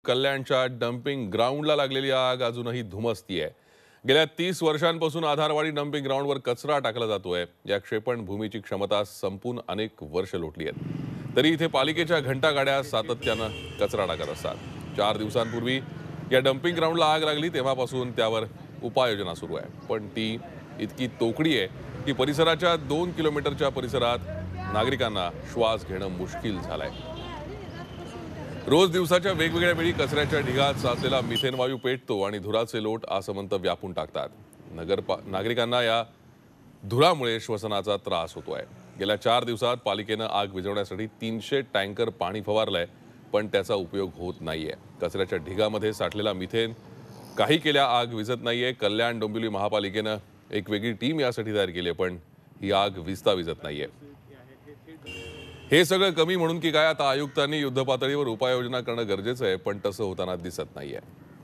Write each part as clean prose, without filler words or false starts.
कल्याणच्या डम्पिंग ग्राउंडला लागलेली आग अजूनही धुमसतीये। गेल्या 30 वर्षांपासून आधारवाडी डम्पिंग ग्राउंडवर कचरा टाकला जातोय। या क्षेपण भूमीची क्षमता संपून अनेक वर्ष लोटली आहेत, तरी इथे पालिकेच्या घंटागाड्या सातत्यानं कचरा टाकत असतात। 4 दिवसांपूर्वी या डम्पिंग ग्राउंडला आग लागली तेव्हापासून त्यावर उपाययोजना सुरू आहे, पण ती इतकी तोकडी आहे की परिसराच्या 2 किलोमीटरच्या परिसरात नागरिकांना श्वास घेणं मुश्किल झालंय। रोज दिवसाच्या वेगवेगळ्या वेळी कचऱ्याच्या ढिगात साचलेला मिथेन वायू पेटतो आणि धुराचे लोट आसमंत व्यापून टाकतात। नागरिकांना या धुरामुळे श्वसनाचा त्रास होतोय। गेल्या 4 दिवसात पालिकेनं आग विझवण्यासाठी 300 टँकर पाणी फवारलंय, पण त्याचा उपयोग होत नाहीये। कचऱ्याच्या ढिगामध्ये साठलेला मिथेन काही केल्या आग विझत नाहीये। कल्याण डोंबिवली महापालिकेनं एक वेगळी टीम यासाठी तयार केली, पण ही आग विझत नाहीये। हे सगळं कमी म्हणून की काय आता आयुक्तांनी युद्धपातळीवर उपाययोजना करणं गरजेचं आहे, पण तसं होताना दिसत नाहीये।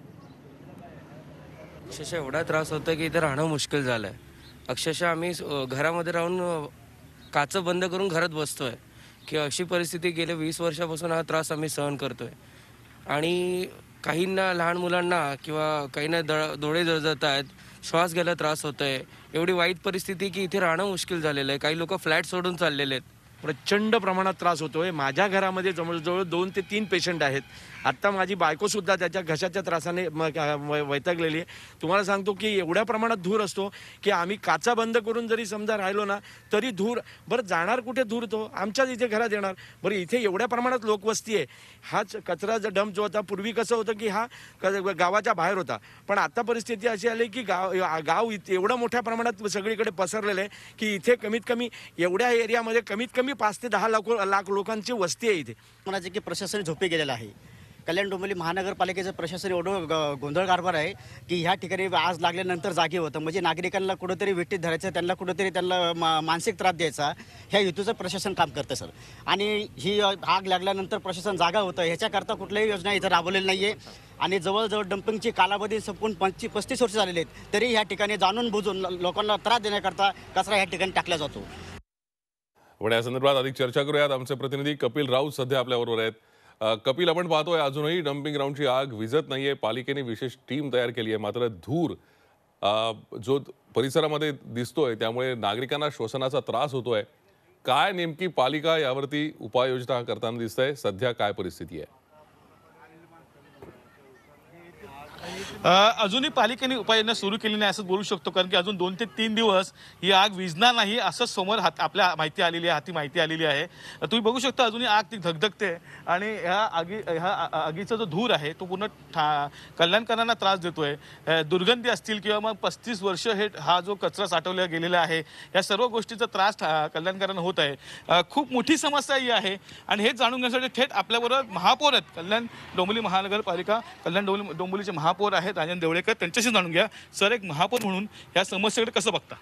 अक्षरशः एवढा त्रास होतो की इथे राहणं मुश्किल झालंय। अक्षरशः आम्ही घरामध्ये राहून काचं बंद करून घरात बसतोय की अशी परिस्थिती गेल्या 20 वर्षापासून हा त्रास आम्ही सहन करतोय। आणि काहींना लहान मुलांना किंवा काहींना डोळे जळजळत आहेत, श्वास घ्यायला त्रास होतोय। एवढी वाईट परिस्थिती की इथे राहणं मुश्किल झालेलं आहे। काही लोक फ्लॅट सोडून चाललेले आहेत। प्रचंड प्रमाणात त्रास होतोय। माझ्या घरामध्ये जवळजवळ 2 ते 3 पेशंट आहेत। आता माझी बायको सुद्धा त्याच्या घशाच्या त्रासाने वैतागलेली आहे। तुम्हाला सांगतो की एवढ्या प्रमाणात धूर असतो की आम्ही काचा बंद करून जरी समजा राहिलो ना तरी धूर बरं जाणार कुठे? धूर तो आमच्याच इथे घरात येणार। बरं इथे एवढ्या प्रमाणात लोकवस्ती आहे। हाच कचरा डंप जो होता पूर्वी कसं होतं की हा गावाच्या बाहेर होता, पण आता परिस्थिती अशी आली की गाव एवढं मोठ्या प्रमाणात सगळीकडे पसरलेलं आहे की इथे कमीत कमी एवढ्या एरियामध्ये कमीत कमी 5 ते 10 लाख लोकांची वस्ती आहे इथे। म्हणायचे की प्रशासन झोपी गेलेलं आहे। कल्याण डोंबिवली महानगरपालिकेचं प्रशासन एवढं गोंधळ कारभार आहे की ह्या ठिकाणी आज लागल्यानंतर जागे होतं, म्हणजे नागरिकांना कुठेतरी विट्टीत धरायचं, त्यांना कुठेतरी त्यांना मानसिक त्रास द्यायचा, ह्या हेतूचं प्रशासन काम करतं सर। आणि ही आग लागल्यानंतर प्रशासन जागा होतं, ह्याच्याकरता कुठल्याही योजना इथं राबवलेली नाही आहे। आणि जवळजवळ डम्पिंगची कालावधी संपून 35 वर्ष झालेली आहेत, तरी ह्या ठिकाणी जाणून बुजून लोकांना त्रास देण्याकरता कचरा ह्या ठिकाणी टाकला जातो। पण या संदर्भात अधिक चर्चा करूयात। आमचे प्रतिनिधी कपिल राऊत सध्या आपल्याबरोबर आहेत। कपिल, आपण पाहतोय अजूनही डम्पिंग ग्राउंडची आग विझत नाहीये। पालिकेने विशेष टीम तयार केली आहे, मात्र धूर जो परिसरामध्ये दिसतोय त्यामुळे नागरिकांना श्वसनाचा त्रास होतोय। काय नेमकी पालिका यावरती उपाययोजना करताना दिसतंय? सध्या काय परिस्थिती आहे? अजूनही पालिकेने उपाययोजना सुरू केली नाही असं बोलू शकतो, कारण की अजून 2 ते 3 दिवस ही आग विझणार नाही असं समोर आपल्या हाती माहिती आलेली आहे। तुम्ही बघू शकता अजूनही आग ती धगधगते आणि ह्या आगीचा जो धूर आहे तो पूर्ण कल्याणकरांना त्रास देतोय। दुर्गंधी असतील किंवा मग 35 वर्ष हा जो कचरा साठवला गेलेला आहे या सर्व गोष्टीचा त्रास कल्याणकरांना होत आहे। खूप मोठी समस्या ही आहे आणि हे जाणून घेण्यासाठी थेट आपल्याबरोबर महापौर आहेत कल्याण डोंबिवली महानगरपालिका, कल्याण डोंबिवलीचे महापौर आहेत राजन देवळेकर, त्यांच्याशी जाणून घ्या। सर, एक महापौर म्हणून या समस्येकडे कसं बघता?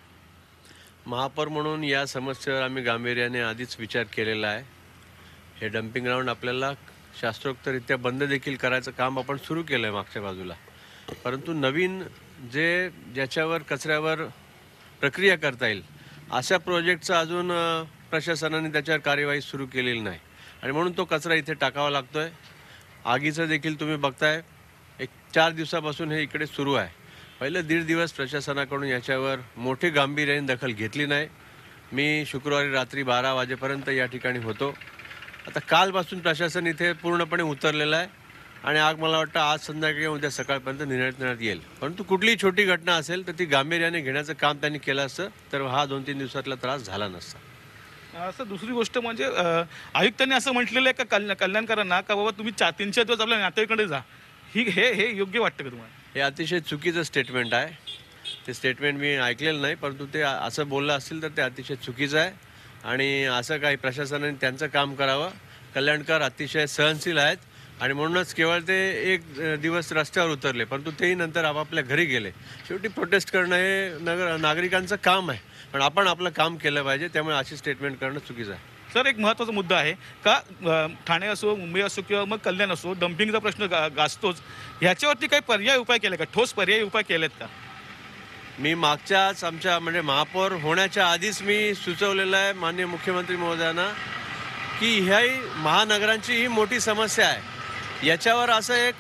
महापौर म्हणून या समस्येवर आम्ही गांभीर्याने आधीच विचार केलेला आहे। हे डम्पिंग ग्राउंड आपल्याला शास्त्रोक्तरित्या बंद देखील करायचं काम आपण सुरू केलं आहे मागच्या बाजूला, परंतु नवीन ज्याच्यावर कचऱ्यावर प्रक्रिया करता येईल अशा प्रोजेक्टचं अजून प्रशासनाने त्याच्यावर कार्यवाही सुरू केलेली नाही आणि म्हणून तो कचरा इथे टाकावा लागतोय। आगीचं देखील तुम्ही बघताय, एक 4 दिवसापासून हे इकडे सुरू आहे। पहिलं 1.5 दिवस प्रशासनाकडून याच्यावर मोठी गांभीर्याने दखल घेतली नाही। मी शुक्रवारी रात्री 12 वाजेपर्यंत या ठिकाणी होतो। आता कालपासून प्रशासन इथे पूर्णपणे उतरलेलं आहे आणि आग मला वाटतं आज संध्याकाळी उद्या सकाळपर्यंत नियंत्रणात येईल, परंतु कुठलीही छोटी घटना असेल तर ती गांभीर्याने घेण्याचं काम त्यांनी केलं असतं तर हा 2-3 दिवसातला त्रास झाला नसता। असं दुसरी गोष्ट म्हणजे आयुक्तांनी असं म्हटलेलं आहे का कल्याणकरांना का बाबा तुम्ही 300 दिवस आपल्या नातेवाईकडे जा, हे योग्य वाटतं का तुम्हाला? हे अतिशय चुकीचं स्टेटमेंट आहे। ते स्टेटमेंट मी ऐकलेलं नाही, परंतु ते असं बोललं असतील तर ते अतिशय चुकीचं आहे आणि असं काही प्रशासनाने त्यांचं काम करावं। कल्याणकर अतिशय सहनशील आहेत आणि म्हणूनच केवळ ते 1 दिवस रस्त्यावर उतरले, परंतु तेही नंतर आपापल्या घरी गेले। शेवटी प्रोटेस्ट करणं हे नागरिकांचं काम आहे, पण आपण आपलं काम केलं पाहिजे, त्यामुळे अशी स्टेटमेंट करणं चुकीचं आहे। सर, एक महत्त्वाचा मुद्दा आहे का ठाणे असो, मुंबई असो किंवा मग कल्याण असो, डम्पिंगचा प्रश्न गाजतोच, ह्याच्यावरती काही पर्यायी उपाय केले का? ठोस पर्यायी उपाय केलेत का? मी मागच्याच आमच्या म्हणजे महापौर होण्याच्या आधीच मी सुचवलेलं आहे माननीय मुख्यमंत्री महोदयांना की ह्याही महानगरांची ही मोठी समस्या आहे याच्यावर असं एक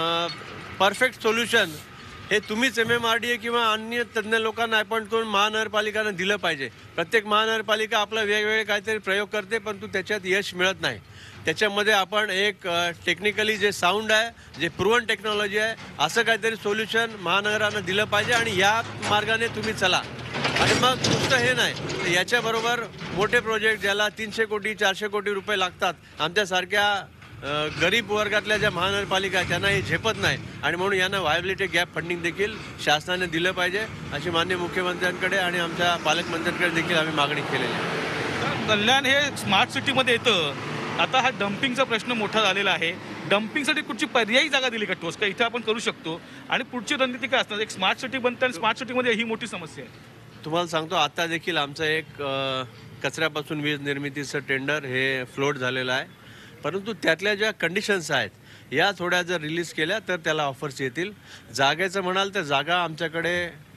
परफेक्ट सोल्युशन हे तुम्हीच MMRDA किंवा अन्य तज्ज्ञ लोकांना अपॉइंट करून महानगरपालिकांना दिलं पाहिजे. प्रत्येक महानगरपालिका आपला वेगवेगळे काहीतरी प्रयोग करते, परंतु त्याच्यात यश मिळत नाही. त्याच्यामध्ये आपण एक टेक्निकली जे साऊंड आहे, जे प्रूव्हन टेक्नॉलॉजी आहे, असं काहीतरी सोल्युशन महानगरांना दिलं पाहिजे आणि या मार्गाने तुम्ही चला. आणि मग नुसतं हे नाही तर याच्याबरोबर मोठे प्रोजेक्ट ज्याला 300 कोटी 400 कोटी रुपये लागतात, आमच्यासारख्या गरीब वर्गातल्या ज्या महानगरपालिका आहेत त्यांना हे झेपत नाही आणि म्हणून यांना व्हायबिलिटी गॅप फंडिंग देखील शासनाने दिलं पाहिजे अशी माननीय मुख्यमंत्र्यांकडे आणि आमच्या पालकमंत्र्यांकडे देखील आम्ही मागणी केलेली आहे. कल्याण हे स्मार्ट सिटीमध्ये येतं. आता हा डम्पिंगचा प्रश्न मोठा झालेला आहे. डम्पिंगसाठी कुठची पर्यायी जागा दिली का ठोस का इथे आपण करू शकतो आणि पुढची रणनीती काय असणार? एक स्मार्ट सिटी बनते आणि स्मार्ट सिटीमध्ये ही मोठी समस्या आहे. तुम्हाला सांगतो आता देखील आमचं एक कचऱ्यापासून वीज निर्मितीचं टेंडर हे फ्लोट झालेलं आहे, परंतु त्यातल्या ज्या कंडिशन्स आहेत या थोड्या जर रिलीज केल्या तर त्याला ऑफर्स येतील. जागेचं म्हणाल तर जागा आमच्याकडे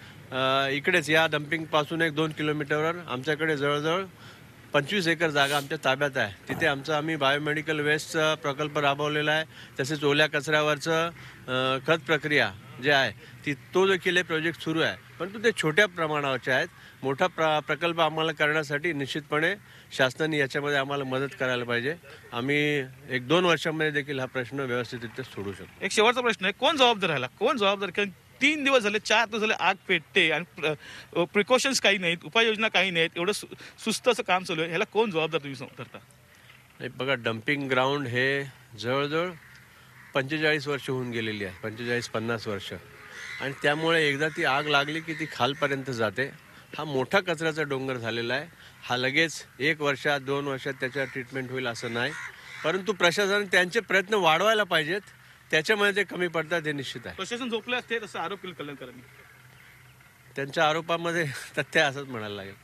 इकडेच या डम्पिंगपासून 1-2 किलोमीटरवर आमच्याकडे जवळजवळ 25 एकर जागा आमच्या ताब्यात आहे. तिथे आम्ही बायोमेडिकल वेस्टचा प्रकल्प राबवलेला आहे. तसेच ओल्या कचऱ्यावरचं खत प्रक्रिया जे आहे तो देखील प्रोजेक्ट सुरू आहे, परंतु ते छोट्या प्रमाणावरचे आहेत. मोठा प्रकल्प आम्हाला करण्यासाठी निश्चितपणे शासनाने याच्यामध्ये आम्हाला मदत करायला पाहिजे. आम्ही 1-2 वर्षांमध्ये देखील हा प्रश्न व्यवस्थितरित्या सोडू शकतो. एक शेवटचा प्रश्न आहे, कोण जबाबदार राहिला? कोण जबाबदार? कारण 3 दिवस झाले, 4 दिवस झाले आग पेटते आणि प्रिकॉशन्स काही नाहीत, उपाययोजना काही नाहीत, एवढं सुस्त असं काम चालू आहे. ह्याला कोण जबाबदार तुम्ही ठरता? नाही बघा, डम्पिंग ग्राउंड हे जवळजवळ 45 वर्ष होऊन गेलेली आहे, 45-50 वर्ष. आणि त्यामुळे एकदा ती आग लागली की ती खालपर्यंत जाते. हा मोठा कचऱ्याचा डोंगर झालेला आहे. हा लगेच 1 वर्षात 2 वर्षात त्याच्यावर ट्रीटमेंट होईल असं नाही, परंतु प्रशासनाने त्यांचे प्रयत्न वाढवायला पाहिजेत. त्याच्यामध्ये ते कमी पडतात हे निश्चित आहे. प्रशासन झोपले असते तसं आरोप केला कल्याणकरांनी. त्यांच्या आरोपामध्ये तथ्य असंच म्हणायला लागेल.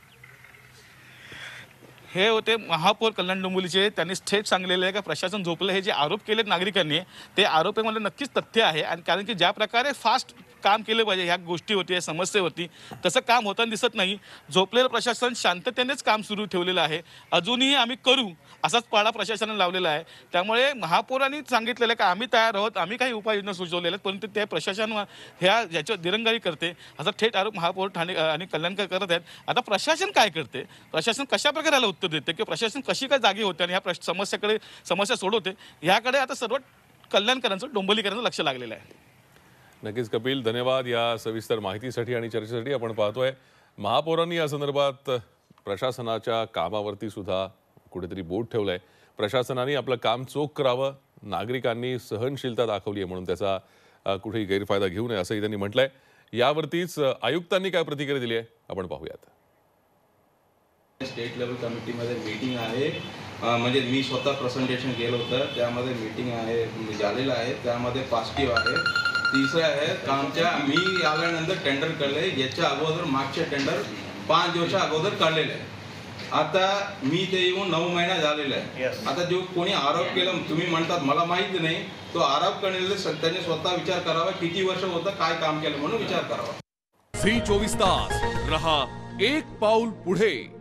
हे होते महापौर कल्याण डोंबिवलीचे. त्यांनी थेट सांगलेले आहे की प्रशासन झोपलं. हे जे आरोप केलेत नागरिकांनी ते आरोपामध्ये नक्कीच तथ्य आहे. आणि कारण की ज्या प्रकारे फास्ट काम केलं पाहिजे ह्या गोष्टीवरती, या समस्येवरती, तसं काम होताना दिसत नाही. झोपलेलं प्रशासन शांततेनेच काम सुरू ठेवलेलं आहे. अजूनही आम्ही करू असाच पाडा प्रशासनाने लावलेला आहे. त्यामुळे महापौरांनी सांगितलेलं की आम्ही तयार आहोत, आम्ही काही उपाययोजना सुचवलेल्या आहेत, परंतु ते प्रशासन ह्याच्यावर दिरंगाई करते असा थेट आरोप महापौर ठाणे आणि कल्याणकर करत आहेत. आता प्रशासन काय करते, प्रशासन कशा प्रकारे याला उत्तर देते किंवा प्रशासन कशी काय जागी होते आणि ह्या समस्या सोडवते, ह्याकडे आता सर्व कल्याणकरांचं, डोंबिवलीकरांचं लक्ष लागलेलं आहे. नक्कीच कपिल, धन्यवाद या सविस्तर माहितीसाठी आणि चर्चेसाठी. आपण पाहतोय महापौरांनी या संदर्भात प्रशासनाच्या कामावरती सुद्धा कुठेतरी बोट ठेवलंय. प्रशासनाने आपलं काम चोख करावं, नागरिकांनी सहनशीलता दाखवली आहे म्हणून त्याचा कुठेही गैरफायदा घेऊ नये असंही त्यांनी म्हटलंय. यावरतीच आयुक्तांनी काय प्रतिक्रिया दिली आहे आपण पाहूयात. स्टेट लेवल कमिटीमध्ये मीटिंग आहे, म्हणजे मी स्वतः प्रेझेंटेशन केलं होतं, त्यामध्ये मीटिंग आहे, झालेलं आहे, त्यामध्ये पॉझिटिव्ह आहे. तिसरं आहे आमच्या मी आल्यानंतर टेंडर काढले, याच्या अगोदर मागचे टेंडर 5 दिवस अगोदर काढलेले आहे. आता मी ते येऊन 9 महिना झालेला आहे. आता जो कोणी आरोप केला तुम्ही म्हणतात मला माहिती नाही, तो आरोप करण्याला त्यांनी स्वतः विचार करावा किती वर्ष होतं काय काम केलं म्हणून विचार करावा. झी 24 तास रहा एक पाऊल पुढे.